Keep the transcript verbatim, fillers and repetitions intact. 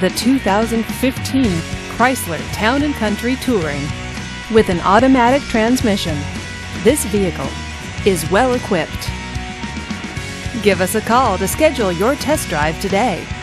the two thousand fifteen Chrysler Town and Country Touring. With an automatic transmission, this vehicle is well equipped. Give us a call to schedule your test drive today.